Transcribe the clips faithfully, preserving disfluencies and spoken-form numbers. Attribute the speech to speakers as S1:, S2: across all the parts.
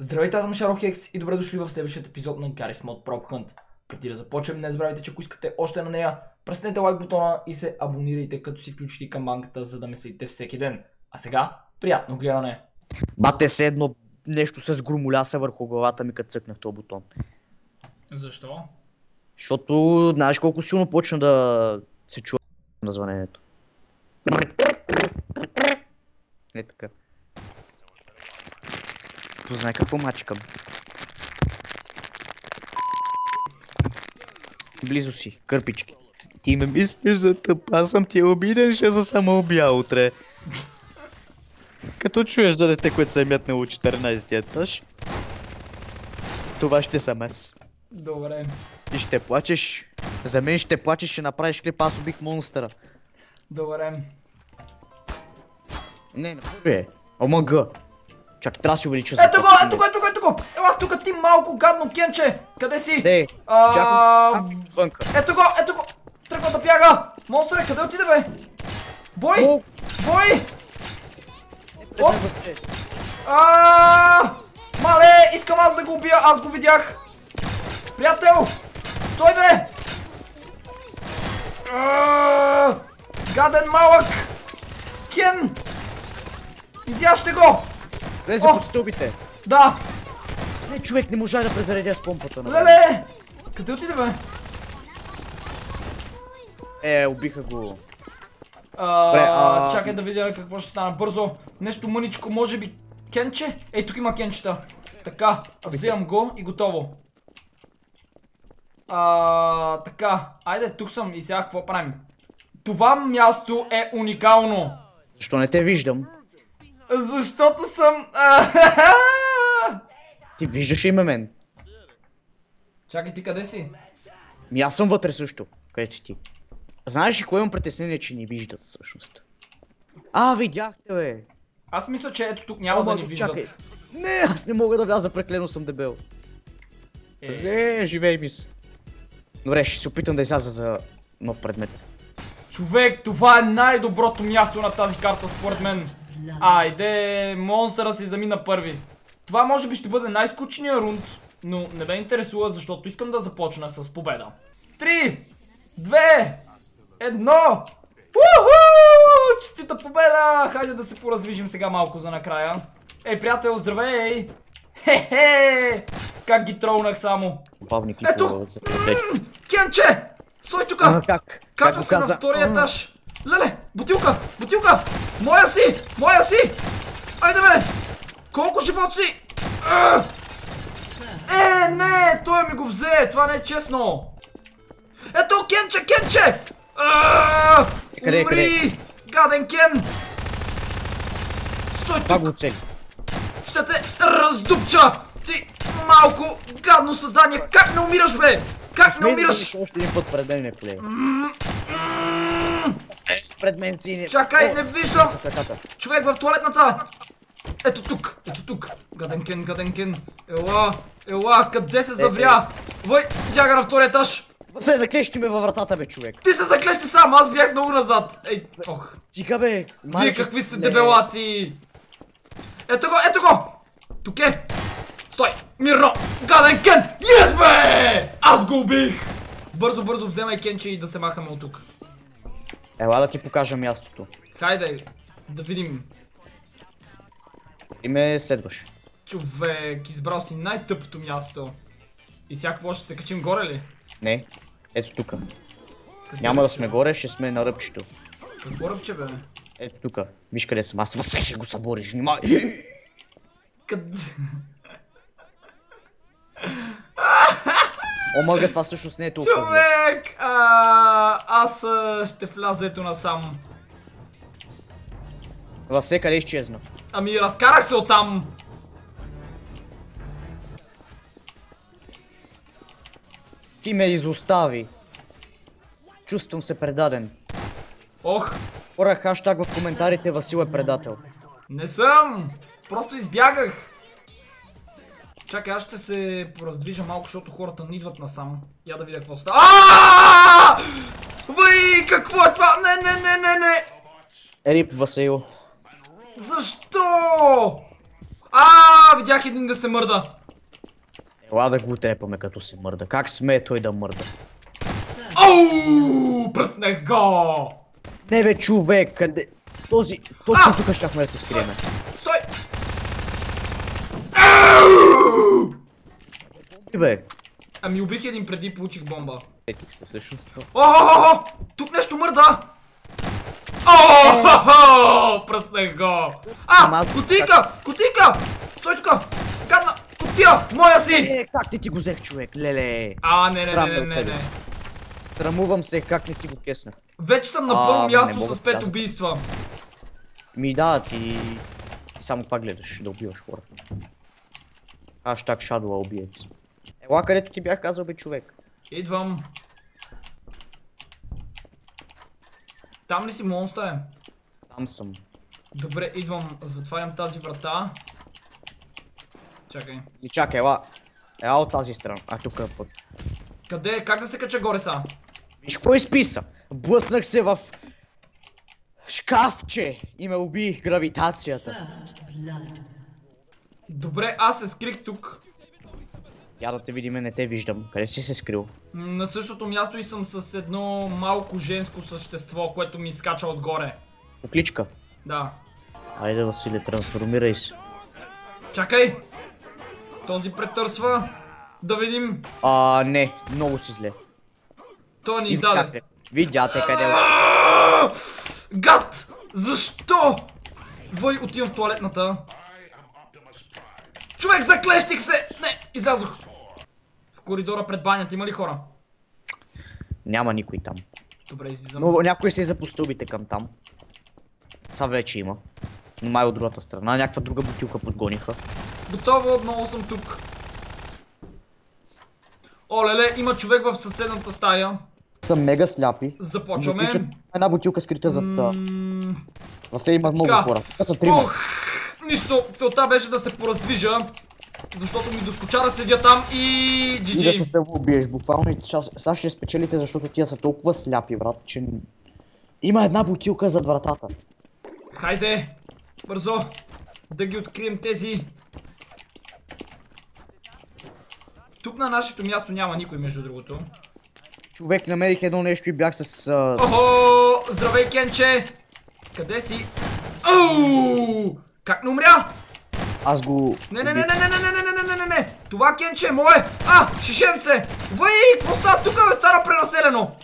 S1: Здравейте, аз съм Шарохекс и добре дошли в следващия епизод на Garry's Mod Prop Hunt. Преди да започнем, не забравяйте, че ако искате още на нея, преснете лайк бутона и се абонирайте, като си включите камбанката, за да ме следите всеки ден. А сега, приятно гледане!
S2: Бате се едно нещо с громоляса върху главата ми, като цъкнах този бутон.
S1: Защо?
S2: Защото знаеш колко силно почна да се чува на звънението. Не така. Познай какво мачкам. Близо си, кърпички. Ти ме мислиш за тъп, аз съм ти обиден, ще за самоубия утре. Като чуеш за дете, което се е метнало четиринайсети етаж, това ще съм аз.
S1: Добре.
S2: И ще плачеш. За мен ще плачеш, ще направиш клип, аз убих монстъра.
S1: Добре.
S2: Не, не бе. Омг. Чакай, трябва да си увелича за
S1: Ето го, ето го, ето го, ето го! Ела тук ти малко гадно кенче! Къде си?
S2: Де,
S1: А,
S2: чакай, вънка.
S1: Ето го, ето го! Тръгва да бяга! Монстре, къде отиде бе? Бой!
S2: О,
S1: Бой!
S2: Оп!
S1: Аааа! Мале, искам аз да го убия, аз го видях! Приятел! Стой бе! Аааа! Гаден малък! Кен! Изяжте го!
S2: Влезе
S1: О!
S2: под стълбите.
S1: Да!
S2: Не, човек не можа да презаредя с помпата. Нали?
S1: Леле! Къде отиде бе?
S2: Е, убиха го.
S1: А,
S2: Бре, а...
S1: Чакай да видя какво ще стане. Бързо! Нещо мъничко, може би кенче? Ей, тук има кенчета. Така, вземам го и готово. А, така, айде, тук съм и сега какво правим? Това място е уникално.
S2: Защо не те виждам?
S1: Защото съм...
S2: Ти виждаш ли ме мен?
S1: Чакай, ти къде си?
S2: Ми аз съм вътре също. Къде си ти? Знаеш ли кое имам притеснение, че ни виждат всъщност? А, видяхте бе!
S1: Аз мисля, че ето тук няма
S2: Ама,
S1: да ни виждат.
S2: чакай. Не, аз не мога да вляза, преклено съм дебел.
S1: Е.
S2: Зе, живей ми се. Добре, ще се опитам да изляза за нов предмет.
S1: Човек, това е най-доброто място на тази карта според мен. Айде, монстъра си замина първи. Това може би ще бъде най-скучният рунд, но не ме интересува, защото искам да започна с победа. Три, две, едно. Уху! Честита победа! Хайде да се пораздвижим сега малко за накрая. Ей, приятел, здравей! Хе-хе! Как ги тролнах само.
S2: Бавни
S1: Ето!
S2: клипове за преплечка.
S1: Кенче! Стой тука!
S2: А, как? Как
S1: Качва
S2: го
S1: се на
S2: каза?
S1: втория етаж. Леле, бутилка, бутилка! Моя си, моя си! Айде бе! Колко живот си? А! Е, не, той ми го взе, това не е честно. Ето, Кенче, Кенче! А!
S2: Къде, къде?
S1: Умри! Гаден Кен! Стой
S2: Това
S1: тук!
S2: го оцели.
S1: Ще те раздупча! Ти малко гадно създание! Как не умираш, бе? Как не умираш?
S2: Още един път пред мен, колега. Пред мен си...
S1: Чакай, не виждам!
S2: За краката.
S1: Човек в туалетната! Ето тук, ето тук! Гаден Кен, гаден Кен! Ела, ела, къде се завря? Вой, бяга на втория етаж!
S2: Се заклещи ме във вратата, бе, човек.
S1: Ти се заклещи сам, аз бях много назад! Ей, ох!
S2: Стига, бе.
S1: Вие какви сте дебелаци! Ето го, ето го! Тук е! Стой! Мирно! Гаден Кен! Yes, бе! Аз го убих! Бързо, бързо вземай Кенче и да се махаме от тук.
S2: Ела да ти покажа мястото.
S1: Хайде, да видим.
S2: И ме следваш.
S1: Човек, избрал си най-тъпото място. И сега какво, ще се качим горе ли?
S2: Не. Ето тука. Няма да сме горе, ще сме на ръбчето.
S1: Какво ръбче, бе?
S2: Ето тука. Виж къде съм. Аз във ще го събориш. Внимай.
S1: Къде?
S2: Омага, това всъщност не е толкова зле.
S1: Човек! А, аз а, ще вляза ето насам.
S2: Васе, къде изчезна?
S1: Ами, разкарах се оттам.
S2: Ти ме изостави. Чувствам се предаден.
S1: Ох,
S2: Хора, хаштаг в коментарите, Васил е предател.
S1: не съм! Просто избягах. Чакай, аз ще се пораздвижа малко, защото хората не идват насам. Я да видя какво става. Аааа! Въй, какво е това? Не, не, не, не, не!
S2: Рип, Васил.
S1: Защо? А, видях един да се мърда.
S2: Ела да го трепаме като се мърда. Как смее той да мърда?
S1: Оу, пръснах го!
S2: Не бе, човек, къде... Този... Точно тук щяхме да се скриеме.
S1: Стой!
S2: И бе.
S1: Ами убих един преди и получих бомба.
S2: Етих се всъщност.
S1: О, тук нещо мърда! О, пръснах го! А, кутийка! Кутийка! Стой тук! Гадна кутия! Моя си!
S2: Е, как не ти го взех, човек? Леле.
S1: А, не, не, не, не, не.
S2: Срамувам се, как не ти го кеснах.
S1: Вече съм на първо място с пет убийства.
S2: Ми да, ти... Ти само това гледаш, да убиваш хора. Хаштаг Шадуа убиец. Ела, където ти бях казал, бе, човек.
S1: Идвам. Там ли си, монстър?
S2: Там съм.
S1: Добре, идвам. Затварям тази врата. Чакай.
S2: И чакай, ела. Ела от тази страна. А, тук е път.
S1: Къде? Как да се кача горе са?
S2: Виж какво изписа? Блъснах се в... шкафче и ме уби гравитацията.
S1: Добре, аз се скрих тук.
S2: Я да те видиме, не те виждам. Къде си се скрил?
S1: На същото място и съм с едно малко женско същество, което ми изкача отгоре.
S2: Окличка.
S1: Да.
S2: Айде, Василе, трансформирай се.
S1: Чакай! Този претърсва. Да видим.
S2: А, не, много си зле.
S1: Той ни издаде.
S2: Видяте къде е.
S1: Гад! Защо? Вой, отивам в туалетната. Човек, заклещих се! Не, излязох. В коридора пред банята има ли хора?
S2: Няма никой там.
S1: Добре, излизам.
S2: Но някой се за по стълбите към там. Са вече има. Но май от другата страна. Някаква друга бутилка подгониха.
S1: Готово, отново съм тук. О, леле, има човек в съседната стая.
S2: Са мега сляпи.
S1: Започваме.
S2: Една бутилка скрита зад...
S1: М...
S2: Въсе има много
S1: Така.
S2: хора. Тука са трима.
S1: Ох, нищо, целта беше да се пораздвижа. Защото ми доскоча да седя там и джи
S2: И
S1: джи.
S2: да се убиеш. Буквално и сега ще спечелите, защото тия са толкова сляпи, брат, че... Има една бутилка зад вратата.
S1: Хайде, бързо, да ги открием тези. Тук на нашето място няма никой, между другото.
S2: Човек, намерих едно нещо и бях с... А...
S1: Охо, здравей, Кенче! Къде си? Оу! Как не умря?
S2: Аз го...
S1: Не, не, не, не, не, не, не, не, не, не, не, не! Това Кенче е мое! А, шишенце! Въй, какво става тук, бе, стара пренаселено?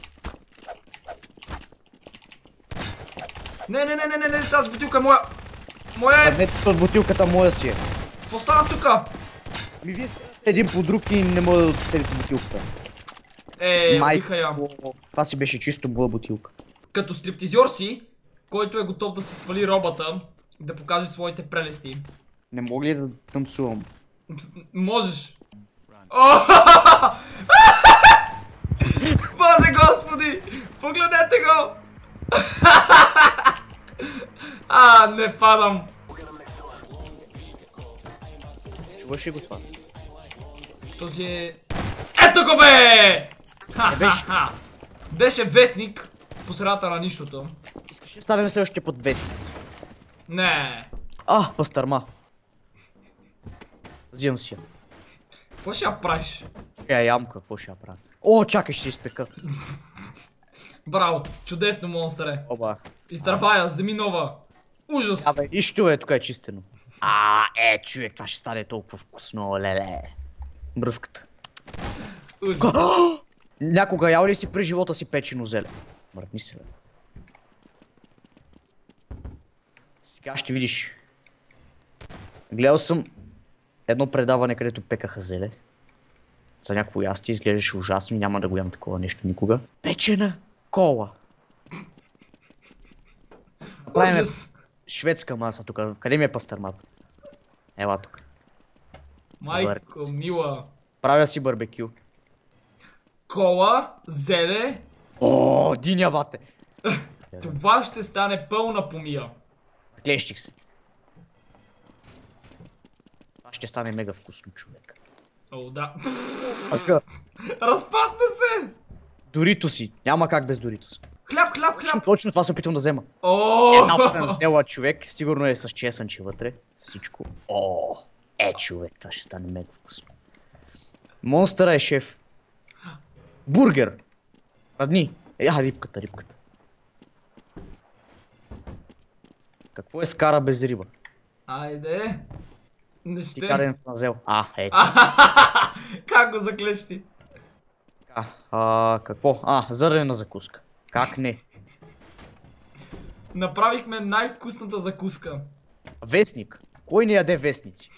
S1: Не, не, не, не, не, не, тази бутилка е моя. Моя е.
S2: Не, от бутилката моя си е.
S1: Какво става тука?
S2: Ми вие сте един по друг и не мога да оцелите бутилката.
S1: Е, убиха я.
S2: Това си беше чисто моя бутилка.
S1: Като стриптизьор си, който е готов да се свали робата, да покаже своите прелести.
S2: Не мога ли да танцувам?
S1: Можеш. Боже господи! Погледнете го! А, не падам.
S2: Чуваш ли го това?
S1: Този е... Ето го, бе!
S2: беше.
S1: Беше вестник по средата на нищото.
S2: Искаш да ставим следващия път вестници?
S1: Не.
S2: А, пастърма. Взимам си я.
S1: Какво ще я правиш?
S2: Ще я ям, какво ще я правя? О, чакай, ще изпека.
S1: Браво, чудесно, монстъре.
S2: Оба.
S1: Изтървая, вземи нова. Ужас.
S2: Абе, нищо е, тук е чистено. А, е, човек, това ще стане толкова вкусно, леле. Мръвката.
S1: Ужас.
S2: Някога ял ли си през живота си печено зеле? Мъртни се, бе. Сега ще видиш. Гледал съм едно предаване, където пекаха зеле. За някакво ястие, изглеждаше ужасно и няма да го ям такова нещо никога. Печена кола. Правим шведска маса тук. Къде ми е пастърмата? Ела тук.
S1: Майко мила.
S2: Правя си барбекю.
S1: Кола, зеле.
S2: О, диня бате.
S1: Това ще стане пълна помия.
S2: Клещих се. Това ще стане мега вкусно, човек.
S1: О, да.
S2: Ака.
S1: Разпадна се!
S2: Дорито си. Няма как без Дорито си.
S1: Хляб, хляб,
S2: Точно,
S1: хляб!
S2: точно това се опитвам да взема.
S1: О!
S2: Една франзела човек, сигурно е с чесънче вътре. Всичко. О, е човек, това ще стане мега вкусно. Монстъра е шеф. Бургер. Радни. Е, а, рибката, рибката. Какво е скара без риба?
S1: Айде. Не
S2: Ти
S1: ще.
S2: карен франзел. А, ето.
S1: Как го заклещи?
S2: А, а, какво? А, зърнена закуска. Как не?
S1: Направихме най-вкусната закуска.
S2: Вестник. Кой не яде вестници?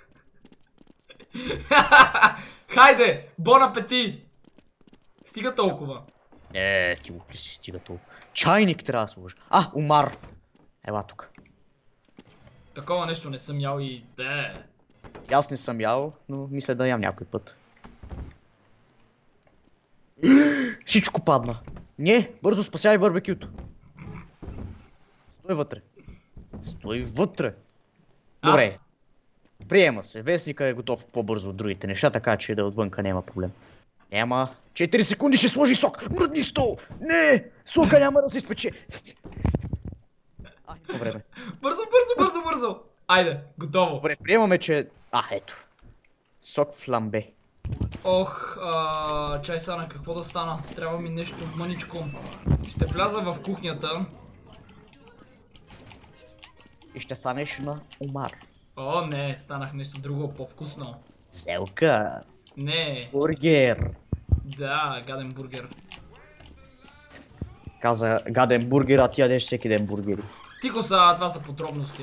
S1: Хайде! Бон апети! Стига толкова.
S2: Е, ти го си стига толкова. Чайник трябва да сложи. А, умар. Ела тук.
S1: Такова нещо не съм ял и де.
S2: Аз не съм ял, но мисля да ям някой път. Всичко падна. Не, бързо спасявай барбекюто. Стой вътре. Стой вътре. Добре. Приема се. Вестника е готов по-бързо от другите неща, така че да отвънка няма проблем. Няма. четири секунди ще сложи сок. Мръдни стол. Не! Сока няма да се изпече. А, има време.
S1: Бързо, бързо, бързо, бързо. Айде, готово.
S2: Добре, приемаме, че... А, ето. Сок фламбе.
S1: Ох, а, чай сега на какво да стана? Трябва ми нещо мъничко. Ще вляза в кухнята.
S2: И ще станеш на умар.
S1: О, не, станах нещо друго по-вкусно.
S2: Селка.
S1: Не,
S2: Бургер.
S1: да, гаден бургер.
S2: Каза гаден бургер, а ти ядеш всеки ден бургери.
S1: Тихо са, това са подробности.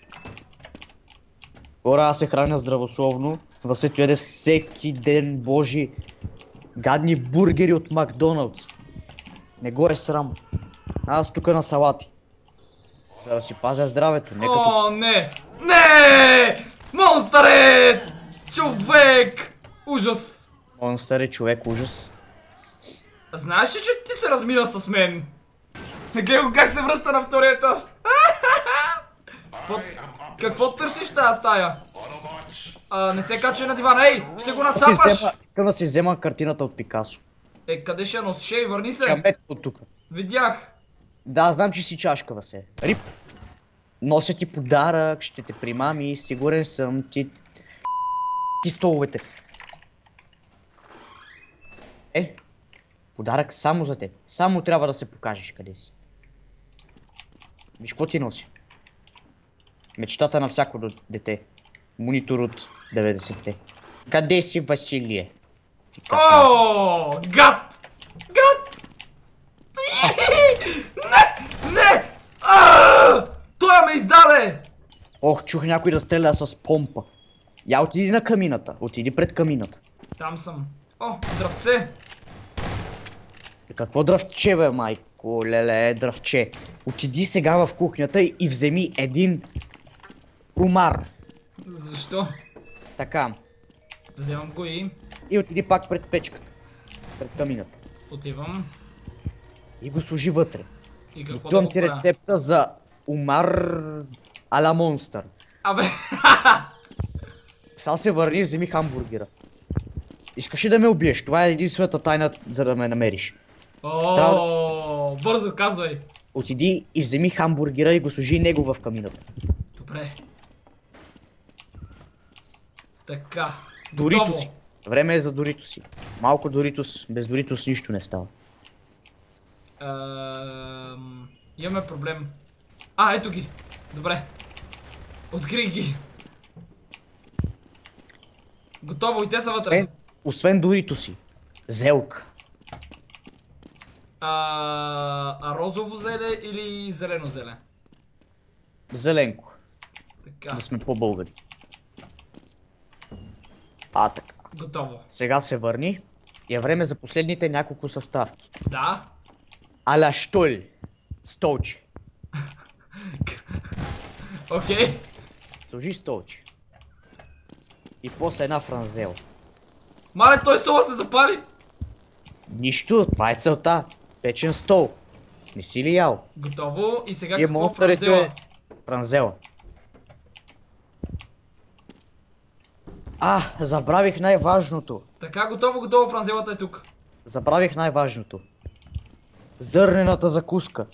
S2: Хора, аз се храня здравословно. Васето яде всеки ден, божи, гадни бургери от Макдоналдс. Не го е срам. Аз тук на салати. За да си пазя здравето, не като...
S1: О, не! Не! Монстър! Човек! Ужас!
S2: Монстър е човек, ужас.
S1: Знаеш ли, че ти се размина с мен? Гледай го как се връща на втория етаж. Какво, какво търсиш в тази стая? А, не се качва на дивана. Ей, ще го нацапаш!
S2: Искам да си взема картината от Пикасо.
S1: Е, къде ще я носиш? Ей, върни се!
S2: Чамет от тук.
S1: Видях.
S2: Да, знам, че си чашка, Васе. Рип. Нося ти подарък, ще те примами, сигурен съм, ти... Ти столовете. Е, подарък само за теб. Само трябва да се покажеш къде си. Виж какво ти носи. Мечтата на всяко дете. Монитор от деветдесетте. Къде си, Василие?
S1: О, гад! Гад! Не! Не! Аааа! Той ме издаде!
S2: Ох, чух някой да стреля с помпа. Я отиди на камината. Отиди пред камината.
S1: Там съм. О, дръвце!
S2: Какво дръвче, бе, майко? Леле, дръвче. Отиди сега в кухнята и вземи един умар.
S1: Защо?
S2: Така.
S1: Вземам го и...
S2: И отиди пак пред печката. Пред камината.
S1: Отивам.
S2: И го сложи вътре.
S1: И какво да
S2: Готвам
S1: го
S2: ти
S1: правя?
S2: рецепта за умар ала монстър.
S1: Абе,
S2: Сега се върни и вземи хамбургера. Искаш ли да ме убиеш? Това е единствената тайна, за да ме намериш.
S1: О, бързо казвай.
S2: Отиди и вземи хамбургера и го сложи него в камината.
S1: Добре. Така.
S2: Дорито
S1: готово.
S2: си. Време е за Дорито си. Малко Доритос, без Доритос нищо не става.
S1: Ам, имаме проблем. А, ето ги. Добре. Открих ги. Готово, и те са вътре.
S2: Освен, освен Дорито си. Зелка.
S1: А, а розово зеле или зелено зеле?
S2: Зеленко.
S1: Така,
S2: Да сме по-българи. А, така.
S1: готово.
S2: Сега се върни. И е време за последните няколко съставки.
S1: Да.
S2: Аля штоль. Столче.
S1: Окей.
S2: Сложи столче. И после една франзела.
S1: Мале, той стола се запали.
S2: Нищо, това е целта. Печен стол. Не си ли ял?
S1: Готово. И сега
S2: И
S1: какво
S2: монстърето
S1: франзела?
S2: е франзела. А, забравих най-важното.
S1: Така, готово, готово, франзелата е тук.
S2: Забравих най-важното. Зърнената закуска.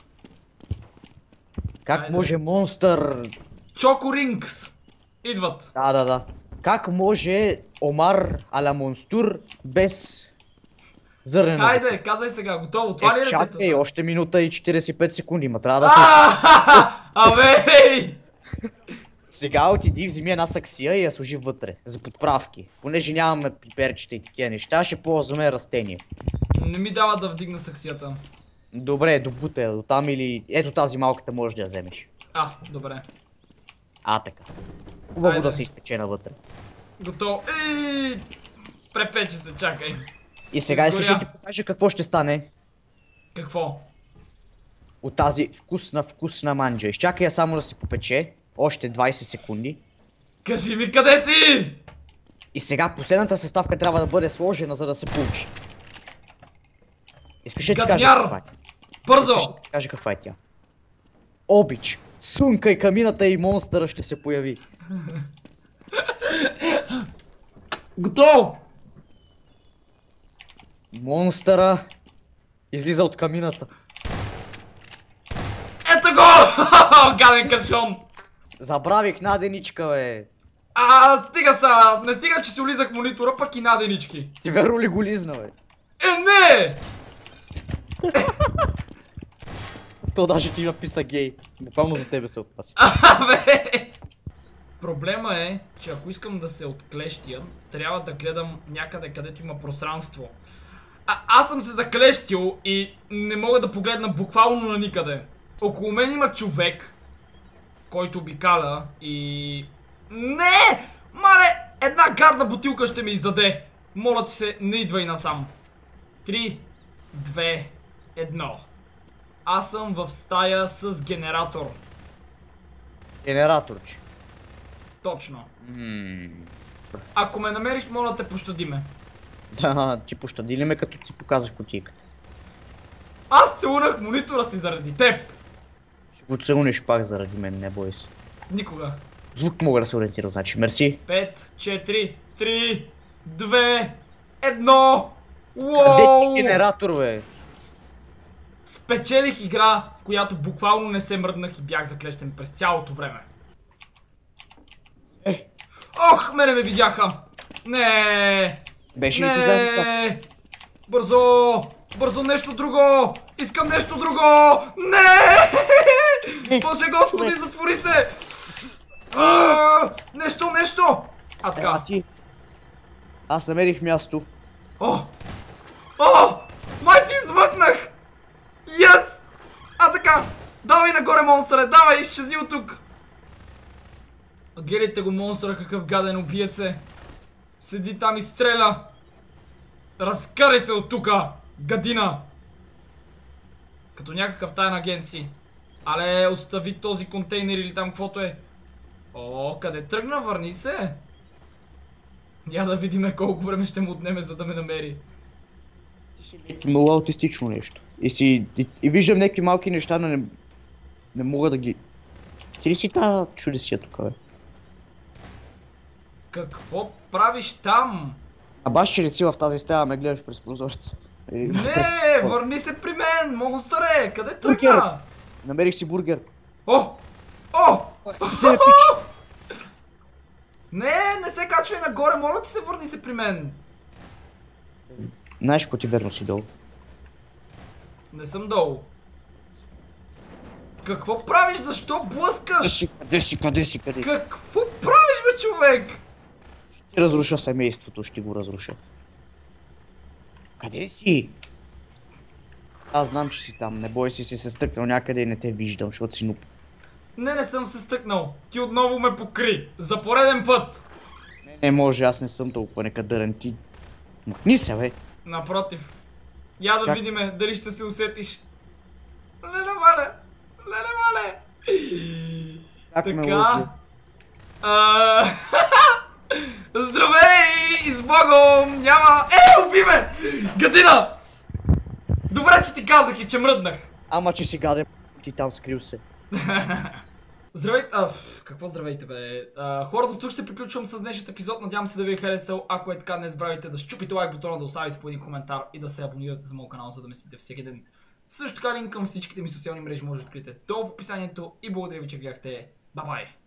S2: Как
S1: Айде.
S2: може монстър...
S1: Чоко Рингс. Идват.
S2: Да, да, да. Как може Омар аля Монстур без зърнена
S1: Хайде,
S2: закуска?
S1: казай сега, готово. Това ли е
S2: Е,
S1: рецептата?
S2: чакай, още минута и четиридесет и пет секунди, ма трябва да се...
S1: А, Абе! ей!
S2: Сега отиди, вземи една саксия и я сложи вътре, за подправки. Понеже нямаме пиперчета и такива неща, ще ползваме растение.
S1: Не ми дава да вдигна саксията.
S2: Добре, добута я до там или... Ето тази малката можеш да я вземеш.
S1: А, добре.
S2: А, така. Хубаво
S1: Айде.
S2: да се изпече навътре.
S1: Готово. Ей! Препечи се, чакай.
S2: И сега искаш да
S1: Изгоря.
S2: ти покажа какво ще стане
S1: Какво?
S2: от тази вкусна, вкусна манджа. Изчакай я само да се попече. Още двайсет секунди.
S1: Кажи ми къде си!
S2: И сега последната съставка трябва да бъде сложена, за да се получи. Искаш да ти кажа
S1: Гадняр!
S2: каква е?
S1: Бързо!
S2: Искаш да ти кажа каква е тя? Обич! Сунка и камината и монстъра ще се появи.
S1: Готово!
S2: Монстъра излиза от камината.
S1: Ето го! Гаден кашон!
S2: Забравих наденичка, бе.
S1: А, стига са! Не стига, че си улизах монитора, пък и наденички.
S2: Ти верно ли го лизна, бе?
S1: Е, не!
S2: То даже ти написа гей. Буквално за тебе се отнася.
S1: Абе! Проблема е, че ако искам да се отклещя, трябва да гледам някъде, където има пространство. А, аз съм се заклещил и не мога да погледна буквално на никъде. Около мен има човек, който обикаля и... Не! Мале! Една гадна бутилка ще ми издаде. Моля ти се, не идвай насам. Три, две, едно. Аз съм в стая с генератор.
S2: Генераторче.
S1: Точно.
S2: Ммм.
S1: Ако ме намериш, моля те, пощади ме.
S2: Да, ти пощади ли ме, като ти показах кутийката?
S1: Аз целунах монитора си заради теб.
S2: Ще го целунеш пак заради мен, не бой се.
S1: Никога.
S2: Звук мога да се ориентира, значи. Мерси.
S1: Пет, четири, три, две, едно.
S2: Къде
S1: Уоу!
S2: ти генератор, бе?
S1: Спечелих игра, в която буквално не се мръднах и бях заклещен през цялото време.
S2: Е,
S1: Ох, мене ме видяха. Не.
S2: беше ли ти тази така?
S1: Не. Бързо. Бързо нещо друго. Искам нещо друго. Не. Боже господи, затвори се. А, нещо, нещо. А
S2: А
S1: така.
S2: ти? Аз намерих място.
S1: О! О! Май си измъкнах! Yes! А така! Давай нагоре, монстъре! Давай, изчезни от тук! Гледайте го, монстъра, какъв гаден убиец е! Седи там и стреля! Разкарай се от тука! Гадина! Като някакъв таен агент си. Але, остави този контейнер или там каквото е. О, къде тръгна? Върни се! Я да видим колко време ще му отнеме, за да ме намери.
S2: Много аутистично нещо. И си... И, и виждам някакви малки неща, но не... Не мога да ги... Ти ли си тази чудесия тук, бе?
S1: Какво правиш там?
S2: А баш, че ли си в тази стая, ме гледаш през прозореца? Или през-
S1: Не, върни се при мен, монстъре! Къде
S2: Бургер!
S1: тръгна?
S2: Намерих си бургер.
S1: О! О!
S2: Се ме пич!
S1: Не, не се качвай нагоре, моля ти се, върни се при мен.
S2: Знаеш, ако ти верно си долу.
S1: Не съм долу. Какво правиш? Защо блъскаш?
S2: Къде си, къде си, къде си?
S1: Какво правиш, бе, човек?
S2: Ще разруша семейството, ще го разруша. Къде си? Аз знам, че си там. Не бой си, си се стъкнал някъде и не те виждам, защото си нуп.
S1: Не, не съм се стъкнал. Ти отново ме покри. За пореден път.
S2: Не, не може, аз не съм толкова некадърен. Ти... Махни се, бе!
S1: Напротив. Я да
S2: Как?
S1: видиме дали ще се усетиш. Леле, мале. Леле, мале.
S2: Как ме
S1: Така.
S2: лъжи?
S1: А, Здравей! Избогом! Няма... Е, уби ме! Гадина! Добре, че ти казах и че мръднах.
S2: Ама, че си гаден, ти там скрил се.
S1: Здравейте... А, ф, какво здравейте, бе? А, хората, тук ще приключвам с днешният епизод. Надявам се да ви е харесал. Ако е така, не забравяйте да щупите лайк бутона, да оставите по един коментар и да се абонирате за моят канал, за да ме следите всеки ден. Също така линк към всичките ми социални мрежи може да откриете долу в описанието и благодаря ви, че гледахте. Бай-бай!